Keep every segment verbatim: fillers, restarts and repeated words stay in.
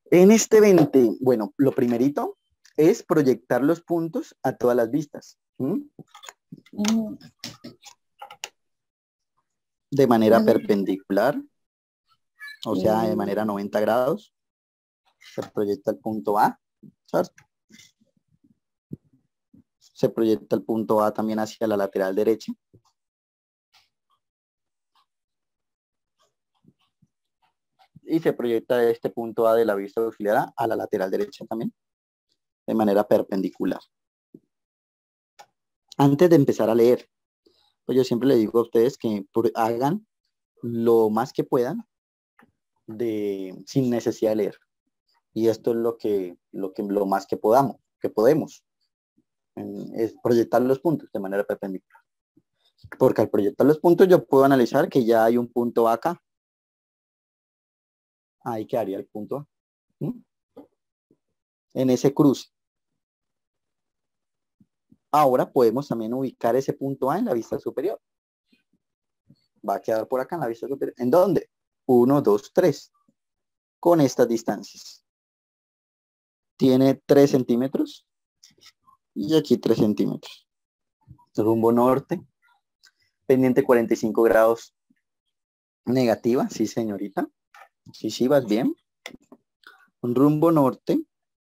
En este veinte, bueno, lo primerito es proyectar los puntos a todas las vistas. ¿Mm? Mm, De manera pues, perpendicular, o sea, de mm, manera noventa grados. Se proyecta el punto A, ¿cierto? Se proyecta el punto A también hacia la lateral derecha. Y se proyecta este punto A de la vista auxiliar A a la lateral derecha también, de manera perpendicular. Antes de empezar a leer, pues yo siempre le digo a ustedes que hagan lo más que puedan de, sin necesidad de leer. Y esto es lo que, lo que lo más que podamos, que podemos, es proyectar los puntos de manera perpendicular. Porque al proyectar los puntos yo puedo analizar que ya hay un punto acá. Ahí quedaría el punto A. ¿Mm? En ese cruce. Ahora podemos también ubicar ese punto A en la vista superior. Va a quedar por acá en la vista superior. ¿En dónde? uno, dos, tres. Con estas distancias. Tiene tres centímetros. Y aquí tres centímetros. Rumbo norte. Pendiente cuarenta y cinco grados negativa. Sí, señorita. Sí, sí, vas bien. Un rumbo norte.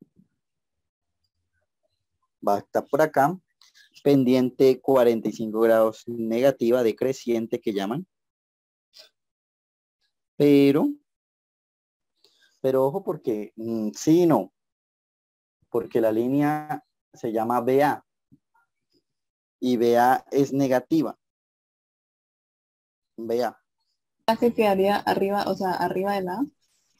Va a estar por acá. Pendiente cuarenta y cinco grados negativa decreciente que llaman. Pero, pero ojo porque mmm, sí y no. Porque la línea se llama B A. Y B A es negativa. B A. que quedaría arriba, o sea, arriba de la.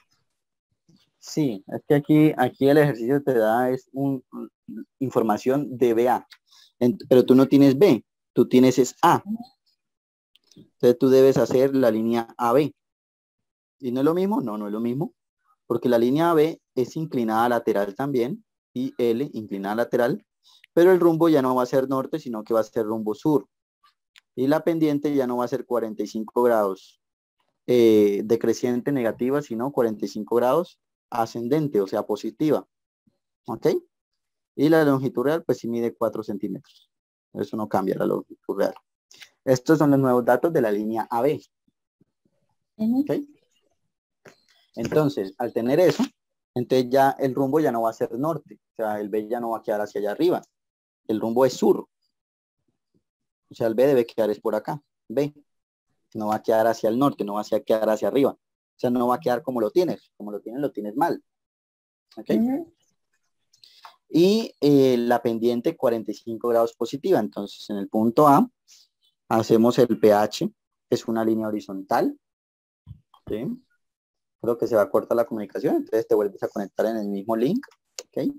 Sí, es que aquí, aquí el ejercicio te da es un, un- información de B A. Ent- pero tú no tienes B, tú tienes es A. Entonces tú debes hacer la línea A B. ¿Y no es lo mismo? No, no es lo mismo. Porque la línea A B es inclinada lateral también. Y L inclinada lateral. Pero el rumbo ya no va a ser norte, sino que va a ser rumbo sur. Y la pendiente ya no va a ser cuarenta y cinco grados eh, decreciente negativa, sino cuarenta y cinco grados ascendente, o sea, positiva. ¿Ok? Y la longitud real, pues sí mide cuatro centímetros. Eso no cambia la longitud real. Estos son los nuevos datos de la línea A B. Ujú. ¿Ok? Entonces, al tener eso, entonces ya el rumbo ya no va a ser norte. O sea, el B ya no va a quedar hacia allá arriba. El rumbo es sur. O sea, el B debe quedar es por acá. B. No va a quedar hacia el norte, no va a quedar hacia arriba. O sea, no va a quedar como lo tienes. Como lo tienes, lo tienes mal. ¿Ok? Ujú. Y eh, la pendiente cuarenta y cinco grados positiva. Entonces, en el punto A, hacemos el pH, es una línea horizontal. ¿Sí? Creo que se va a cortar la comunicación, entonces te vuelves a conectar en el mismo link. ¿Ok?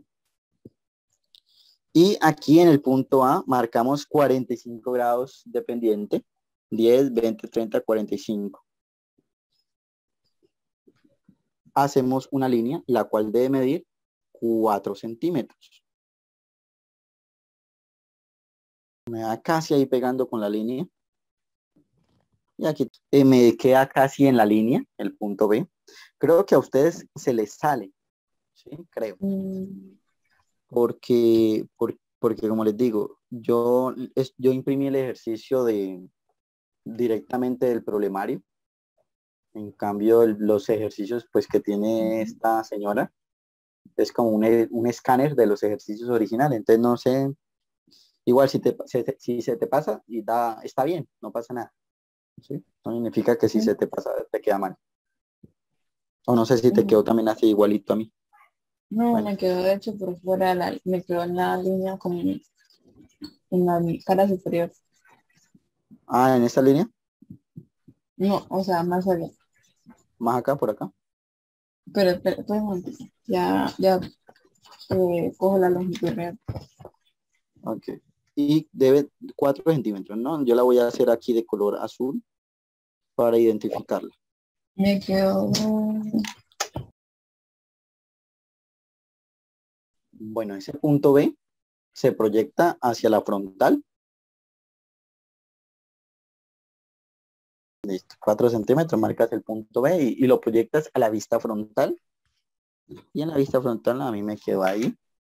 Y aquí en el punto A marcamos cuarenta y cinco grados de pendiente. diez, veinte, treinta, cuarenta y cinco. Hacemos una línea, la cual debe medir cuatro centímetros. Me da casi ahí pegando con la línea. Y aquí eh, me queda casi en la línea, el punto B. Creo que a ustedes se les sale, ¿sí? Creo. Mm, Porque, por- porque como les digo, yo, es- yo imprimí el ejercicio de, directamente del problemario. En cambio, el- los ejercicios pues, que tiene ujú. esta señora es como un, e- un escáner de los ejercicios originales. Entonces, no sé, igual si, te, se- si se te pasa y da, está bien, no pasa nada. ¿Sí? No significa que si se te pasa te queda mal. O no sé si te Ujú. quedó también así igualito a mí. No, Bueno, me quedó de hecho por fuera, la, me quedó en la línea como en la cara superior. ah, en esta línea, No, o sea, más allá. más acá, por acá. Pero espera, espera un momentito. Ya, ya eh, cojo la longitud real. Ok. Y debe cuatro centímetros, ¿no? Yo la voy a hacer aquí de color azul para identificarla. Me quedó. Bueno, ese punto B se proyecta hacia la frontal. Listo. cuatro centímetros, marcas el punto B y, y lo proyectas a la vista frontal. Y en la vista frontal a mí me quedó ahí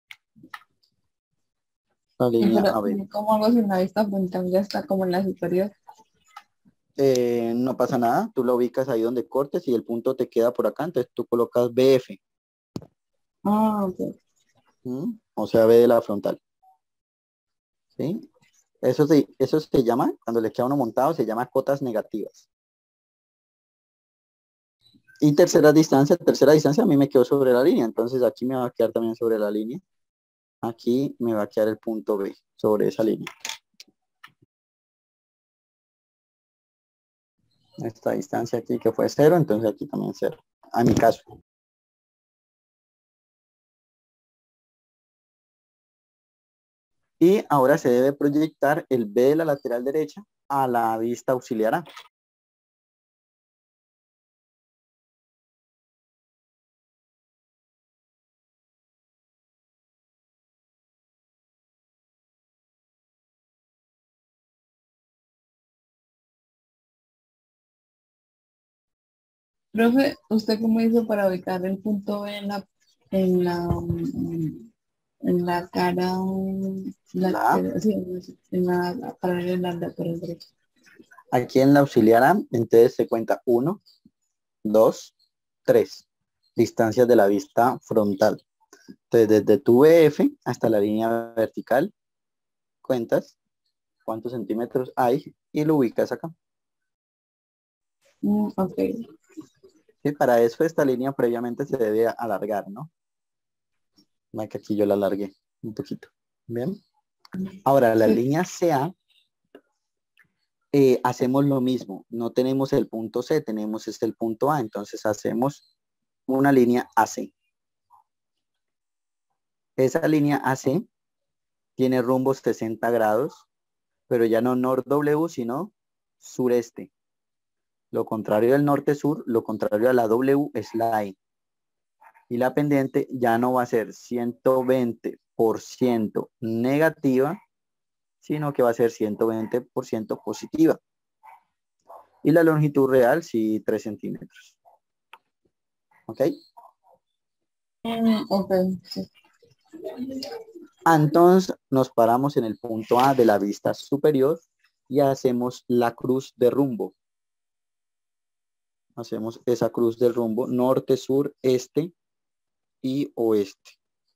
la línea Pero, A B. ¿cómo hago si en la vista frontal ya está como en la superior? Eh, no pasa nada, tú lo ubicas ahí donde cortes y el punto te queda por acá, entonces tú colocas B F, Ah, ok. ¿m? O sea, B de la frontal, ¿sí? Eso se, eso se llama, cuando le queda uno montado, se llama cotas negativas. Y tercera distancia, tercera distancia a mí me quedó sobre la línea, entonces aquí me va a quedar también sobre la línea. Aquí me va a quedar el punto B sobre esa línea. Esta distancia aquí que fue cero, entonces aquí también cero. A mi caso. Y ahora se debe proyectar el B de la lateral derecha a la vista auxiliar A. Profe, ¿usted cómo hizo para ubicar el punto B en la, en la, mm, en la cara mm, La A. lateral, sí, en la, la paralela a la lateral derecha? Aquí en la auxiliar A, entonces se cuenta uno, dos, tres. Distancias de la vista frontal. Entonces, desde tu B F hasta la línea vertical, cuentas cuántos centímetros hay y lo ubicas acá. Mm, ok. Sí, para eso esta línea previamente se debe alargar, ¿no? No, que aquí yo la alargué un poquito. Bien. Ahora, la Sí. línea C A, eh, hacemos lo mismo. No tenemos el punto C, tenemos este el punto A. Entonces hacemos una línea A C. Esa línea A C tiene rumbos sesenta grados, pero ya no nor-W, sino sureste. Lo contrario del norte-sur, lo contrario a la W es la E. Y la pendiente ya no va a ser ciento veinte por ciento negativa, sino que va a ser ciento veinte por ciento positiva. Y la longitud real, sí, tres centímetros. ¿Ok? Mm, ok, sí. Entonces nos paramos en el punto A de la vista superior y hacemos la cruz de rumbo. Hacemos esa cruz de rumbo norte, sur, este y oeste.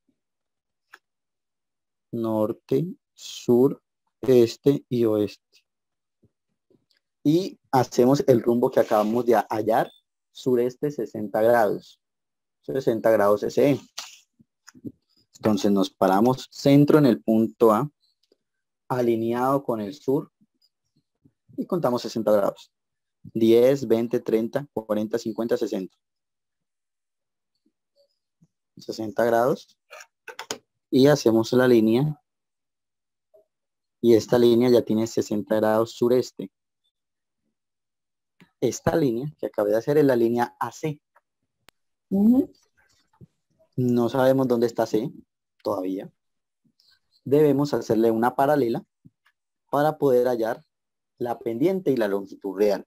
Norte, sur, este y oeste. Y hacemos el rumbo que acabamos de hallar, sureste sesenta grados. sesenta grados S E. Entonces nos paramos centro en el punto A, alineado con el sur y contamos sesenta grados. diez, veinte, treinta, cuarenta, cincuenta, sesenta. sesenta grados. Y hacemos la línea. Y esta línea ya tiene sesenta grados sureste. Esta línea que acabé de hacer es la línea A C. Ujú. No sabemos dónde está C todavía. Debemos hacerle una paralela para poder hallar la pendiente y la longitud real.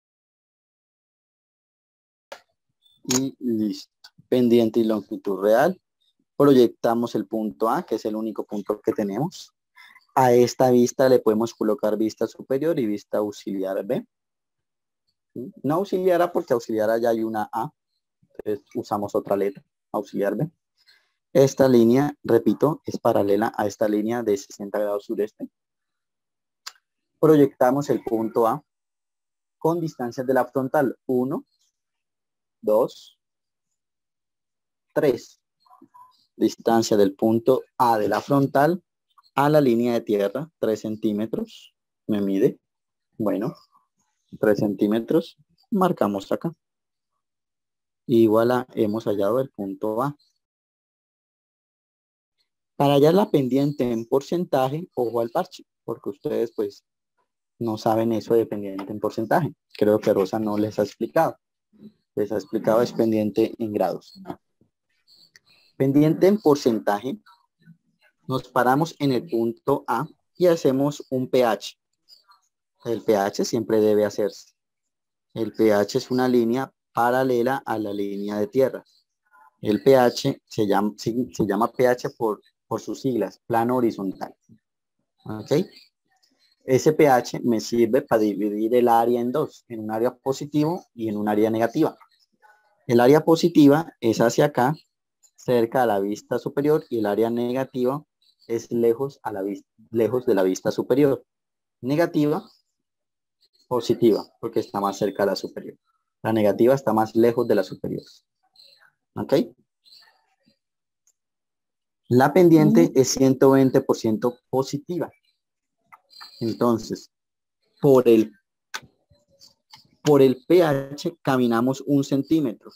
Y listo. Pendiente y longitud real. Proyectamos el punto A, que es el único punto que tenemos. A esta vista le podemos colocar vista superior y vista auxiliar B. ¿Sí? No auxiliar A porque auxiliar A ya hay una A. Entonces usamos otra letra, auxiliar B. Esta línea, repito, es paralela a esta línea de sesenta grados sureste. Proyectamos el punto A con distancias de la frontal uno, dos, tres. Distancia del punto A de la frontal a la línea de tierra, tres centímetros. Me mide. Bueno, tres centímetros. Marcamos acá. Igual a, hemos hallado el punto A. Para hallar la pendiente en porcentaje, ojo al parche, porque ustedes pues no saben eso de pendiente en porcentaje. Creo que Rosa no les ha explicado. Les ha explicado es pendiente en grados. Pendiente en porcentaje, nos paramos en el punto A y hacemos un pH. El pH siempre debe hacerse. El pH es una línea paralela a la línea de tierra. El pH se llama, se, se llama pH por, por sus siglas, plano horizontal. ¿Ok? Ese pH me sirve para dividir el área en dos, en un área positivo y en un área negativa. El área positiva es hacia acá, cerca a la vista superior, y el área negativa es lejos, a la vista, lejos de la vista superior. Negativa, positiva, porque está más cerca de la superior. La negativa está más lejos de la superior. ¿Ok? La pendiente es ciento veinte por ciento positiva. Entonces, por el, por el pH caminamos un centímetro.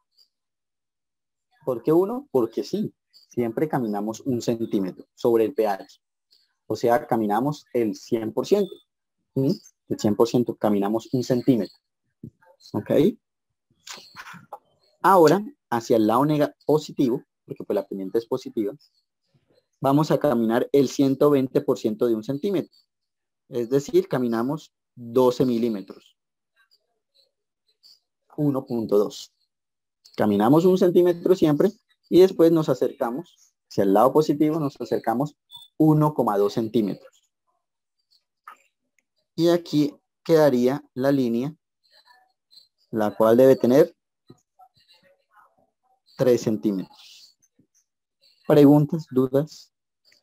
¿Por qué uno? Porque sí, siempre caminamos un centímetro sobre el pH. O sea, caminamos el cien por ciento. ¿Sí? El cien por ciento caminamos un centímetro. ¿Ok? Ahora, hacia el lado positivo, porque pues la pendiente es positiva, vamos a caminar el ciento veinte por ciento de un centímetro. Es decir, caminamos doce milímetros. uno punto dos. Caminamos un centímetro siempre y después nos acercamos, hacia el lado positivo nos acercamos uno coma dos centímetros. Y aquí quedaría la línea, la cual debe tener tres centímetros. ¿Preguntas, dudas?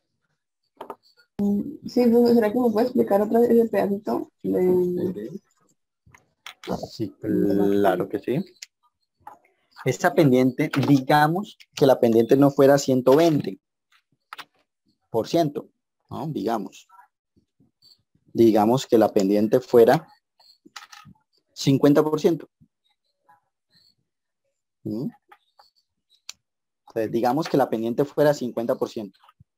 Sí, pues, ¿será que me puede explicar otra vez ese pedacito? De... Sí, claro que sí. Esta pendiente, digamos que la pendiente no fuera ciento veinte por ciento, ¿no? Digamos. Digamos que la pendiente fuera cincuenta por ciento. ¿Mm? Entonces, digamos que la pendiente fuera cincuenta por ciento.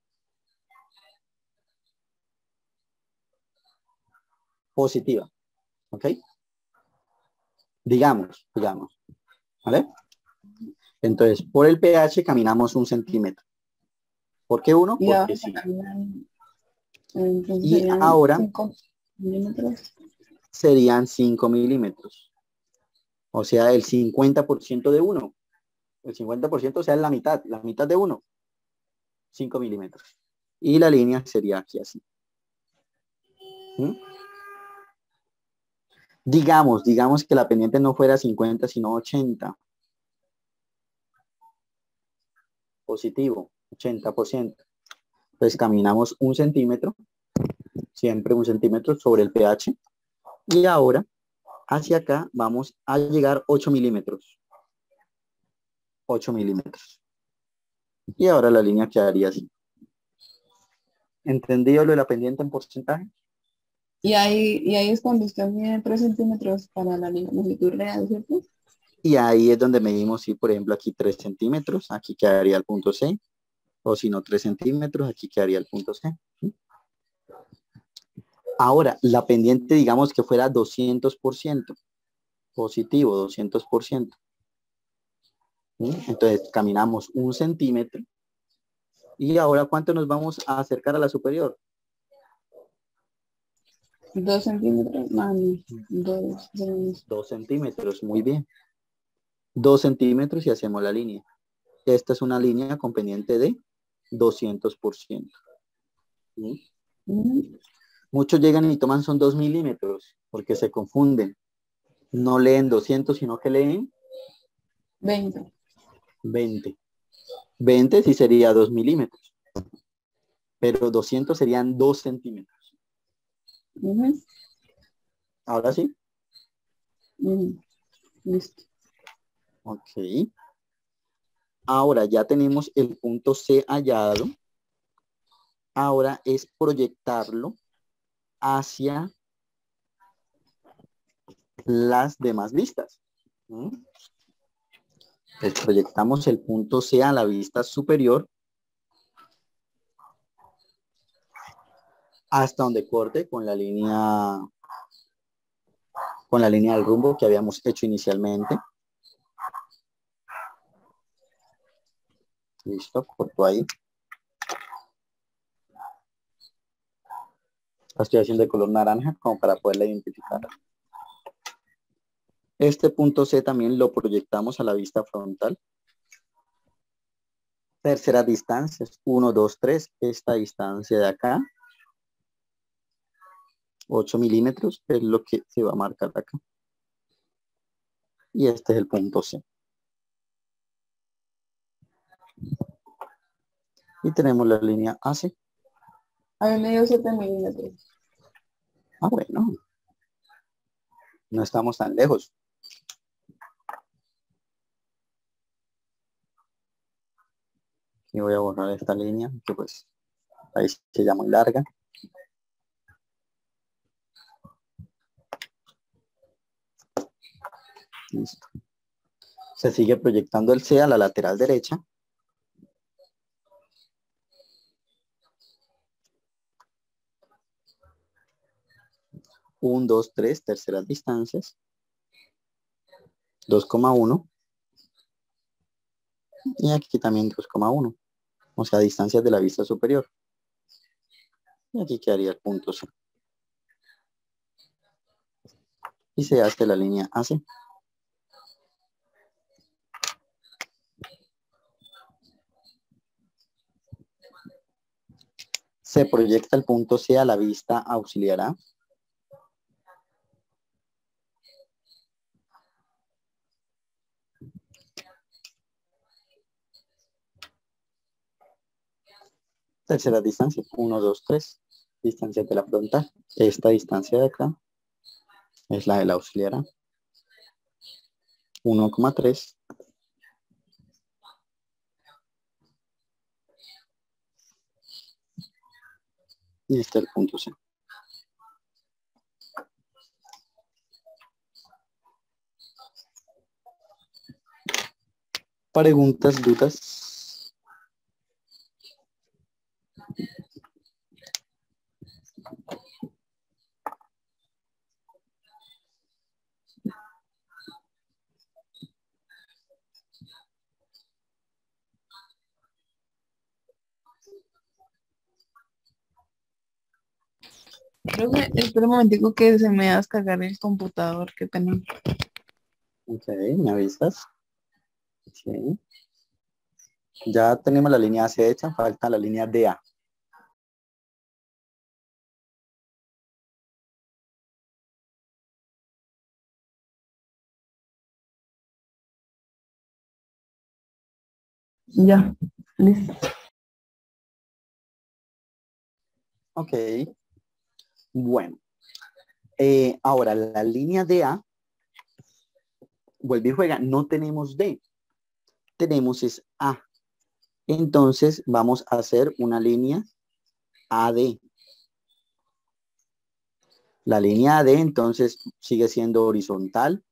Positiva. ¿Ok? Digamos, digamos. ¿Vale? Entonces, por el pH caminamos un centímetro. ¿Por qué uno? Y Porque ahora sí. caminan, entonces Y serían ahora cinco milímetros. serían cinco milímetros. O sea, el cincuenta por ciento de uno. El cincuenta por ciento, o sea, es la mitad. La mitad de uno. cinco milímetros. Y la línea sería aquí así. ¿Mm? Digamos, digamos que la pendiente no fuera cincuenta, sino ochenta. Positivo, ochenta por ciento. Pues caminamos un centímetro, siempre un centímetro sobre el pH. Y ahora, hacia acá, vamos a llegar ocho milímetros. ocho milímetros. Y ahora la línea quedaría así. ¿Entendido lo de la pendiente en porcentaje? Y ahí, y ahí es cuando usted mide tres centímetros para la longitud real, ¿cierto? Y ahí es donde medimos, si por ejemplo aquí tres centímetros, aquí quedaría el punto C. O si no tres centímetros, aquí quedaría el punto C. ¿Sí? Ahora, la pendiente, digamos que fuera doscientos por ciento. Positivo, doscientos por ciento. ¿Sí? Entonces, caminamos un centímetro. Y ahora, ¿cuánto nos vamos a acercar a la superior? Dos centímetros, mami. Dos, dos. Dos centímetros, muy bien. Dos centímetros y hacemos la línea. Esta es una línea con pendiente de doscientos por ciento. ¿Sí? Mm, Muchos llegan y toman son dos milímetros porque se confunden. No leen doscientos, sino que leen veinte. veinte. veinte sí sería dos milímetros. Pero doscientos serían dos centímetros. Ujú, Ahora sí. ujú. Listo. Ok. Ahora ya tenemos el punto C hallado. Ahora es proyectarlo hacia las demás vistas. ¿Mm? Entonces proyectamos el punto C a la vista superior hasta donde corte con la línea con la línea del rumbo que habíamos hecho inicialmente. Listo, corto ahí. La estoy haciendo de color naranja como para poderla identificar. Este punto C también lo proyectamos a la vista frontal. Tercera distancia es uno, dos, tres. Esta distancia de acá, ocho milímetros, es lo que se va a marcar acá. Y este es el punto C. Y tenemos la línea A C. A mí me dio siete milímetros. Ah, bueno. No estamos tan lejos. Y voy a borrar esta línea, que pues ahí se llama muy larga. Listo. Se sigue proyectando el C a la lateral derecha. uno, dos, tres, terceras distancias. dos coma uno. Y aquí también dos coma uno. O sea, distancias de la vista superior. Y aquí quedaría el punto C. Y se hace la línea A C. Se proyecta el punto C a la vista auxiliar A. Tercera distancia, uno, dos, tres. Distancia de la frontal. Esta distancia de acá es la de la auxiliar A. uno coma tres. Y este es el punto C. Preguntas, dudas. Creo que, espera un momentico que se me va a descargar el computador, qué pena. Ok, me avisas. Sí. Ya tenemos la línea A C hecha, falta la línea D A. Ya, listo. Ok. Bueno. Eh, ahora, la línea D A, vuelve y juega, no tenemos D. Tenemos es A. Entonces, vamos a hacer una línea A D. La línea A D, entonces, sigue siendo horizontal.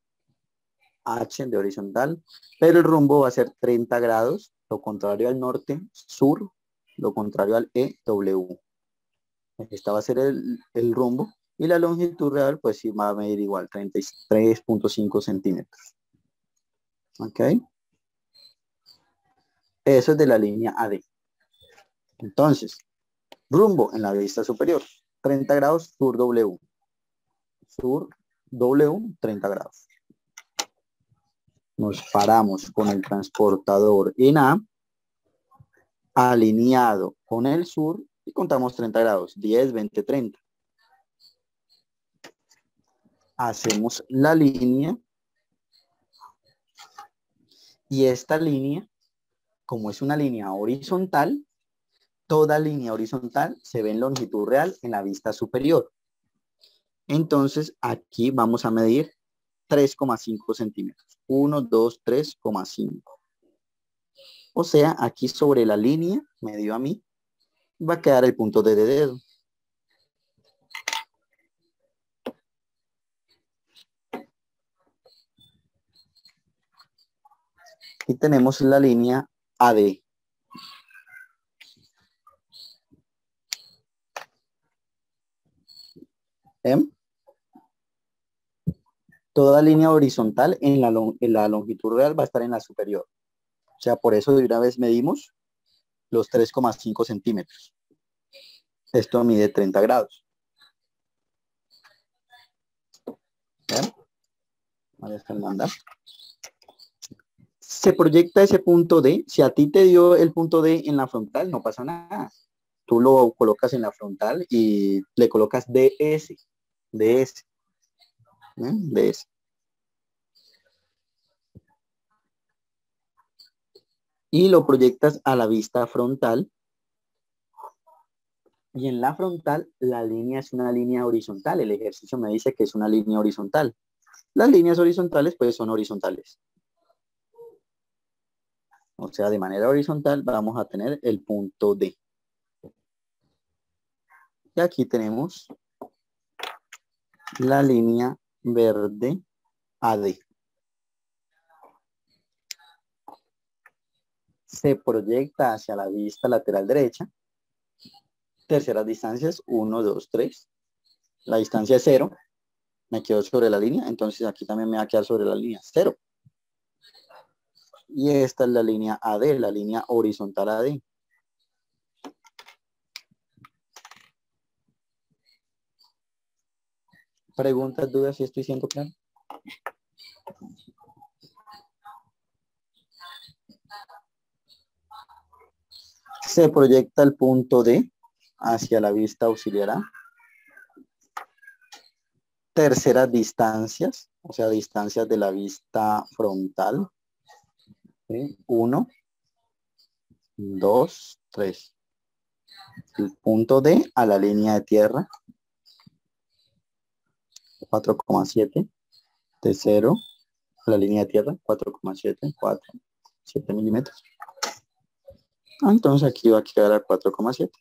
H de horizontal, pero el rumbo va a ser treinta grados, lo contrario al norte, sur, lo contrario al E, W. Esta va a ser el, el rumbo y la longitud real pues sí va a medir igual, treinta y tres punto cinco centímetros. ¿Ok? Eso es de la línea A D. Entonces, rumbo en la vista superior, treinta grados, sur W. Sur W, treinta grados. Nos paramos con el transportador en A, alineado con el sur y contamos treinta grados, diez, veinte, treinta. Hacemos la línea y esta línea, como es una línea horizontal, toda línea horizontal se ve en longitud real en la vista superior. Entonces aquí vamos a medir tres coma cinco centímetros. uno, dos, tres coma cinco. O sea, aquí sobre la línea, medio a mí, va a quedar el punto de dedo. Y tenemos la línea A D. ¿Eh? Toda línea horizontal en la, en la longitud real va a estar en la superior. O sea, por eso de una vez medimos los tres coma cinco centímetros. Esto mide treinta grados. ¿Ven? Ahí está el mandar. Se proyecta ese punto D. Si a ti te dio el punto D en la frontal, no pasa nada. Tú lo colocas en la frontal y le colocas D S. D S. ¿eh? D S. Y lo proyectas a la vista frontal. Y en la frontal, la línea es una línea horizontal. El ejercicio me dice que es una línea horizontal. Las líneas horizontales, pues, son horizontales. O sea, de manera horizontal vamos a tener el punto D. Y aquí tenemos la línea verde A D. Se proyecta hacia la vista lateral derecha. Terceras distancias, uno, dos, tres. La distancia es cero. Me quedo sobre la línea, entonces aquí también me va a quedar sobre la línea, cero. Y esta es la línea A D, la línea horizontal A D. Preguntas, dudas, si estoy siendo claro. Se proyecta el punto D hacia la vista auxiliar A. Terceras distancias, o sea, distancias de la vista frontal. ¿Sí? Uno, dos, tres. El punto D a la línea de tierra. cuatro coma siete. De cero a la línea de tierra. cuatro coma siete. cuatro, siete milímetros. Entonces aquí va a quedar a cuatro coma siete.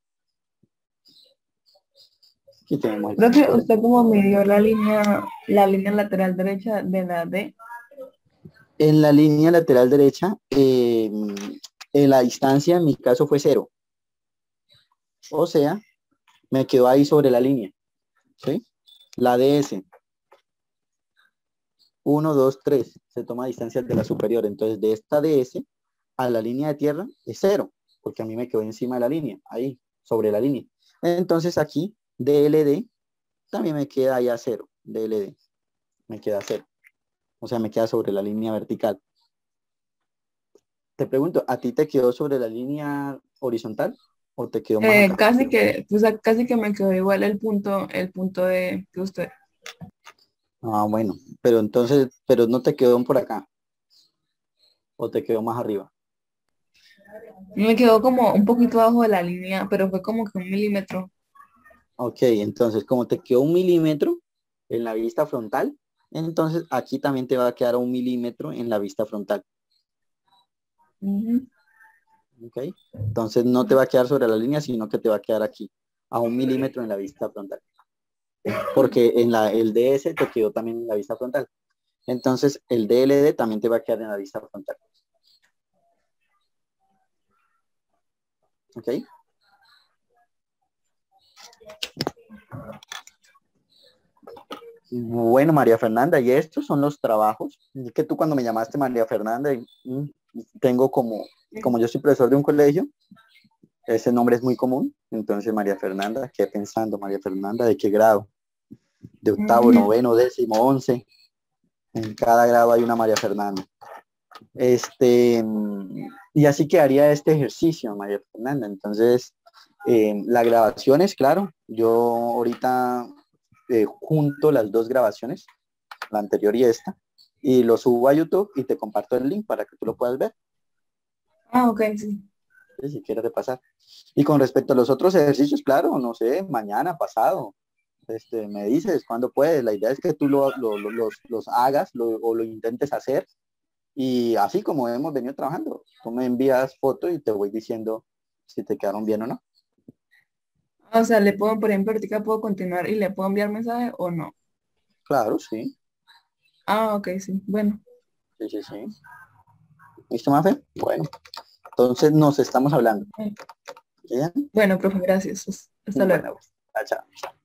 Aquí tenemos el Profe, punto D. ¿usted cómo midió la línea, la línea lateral derecha de la D? En la línea lateral derecha, eh, en la distancia en mi caso fue cero. O sea, me quedó ahí sobre la línea. ¿Sí? La D S. uno, dos, tres. Se toma distancia de la superior. Entonces, de esta D S a la línea de tierra es cero. Porque a mí me quedó encima de la línea. Ahí, sobre la línea. Entonces, aquí, D L D, también me queda ahí a cero. D L D. Me queda cero. O sea, me queda sobre la línea vertical. Te pregunto, ¿a ti te quedó sobre la línea horizontal o te quedó más Eh, acá? casi que, pues, a- casi que me quedó igual el punto, el punto de que usted. Ah, bueno, pero entonces, pero no te quedó por acá o te quedó más arriba. Me quedó como un poquito abajo de la línea, pero fue como que un milímetro. Ok, entonces como te quedó un milímetro en la vista frontal, entonces aquí también te va a quedar un milímetro en la vista frontal. Ujú. Ok, entonces no te va a quedar sobre la línea, sino que te va a quedar aquí, a un milímetro en la vista frontal. Porque en la, el D S te quedó también en la vista frontal. Entonces el D L D también te va a quedar en la vista frontal. Ok. Bueno, María Fernanda, y estos son los trabajos. Es que tú cuando me llamaste María Fernanda, y, mm, tengo como, como yo soy profesor de un colegio, ese nombre es muy común. Entonces, María Fernanda, ¿qué pensando? María Fernanda, ¿de qué grado? De octavo, Ujú. noveno, décimo, once. En cada grado hay una María Fernanda. Este, mm, y así quedaría este ejercicio, María Fernanda. Entonces, eh, la grabación es claro. Yo ahorita eh, junto las dos grabaciones, la anterior y esta, y lo subo a YouTube y te comparto el link para que tú lo puedas ver, Ah, ok, sí. ¿sí? Si quieres repasar. Y con respecto a los otros ejercicios, claro, no sé, mañana, pasado, este, me dices cuándo puedes. La idea es que tú lo, lo- lo- los, los hagas lo- o lo intentes hacer y así como hemos venido trabajando, tú me envías fotos y te voy diciendo si te quedaron bien o no. O sea, le puedo, por ejemplo, ahorita puedo continuar y le puedo enviar mensaje o no. Claro, sí, Ah, ok, sí. Bueno, sí, sí, sí. ¿Listo, Mafe? Bueno, entonces nos estamos hablando. ¿Bien? bueno, profe, gracias. Hasta luego. Bueno, chao, chao.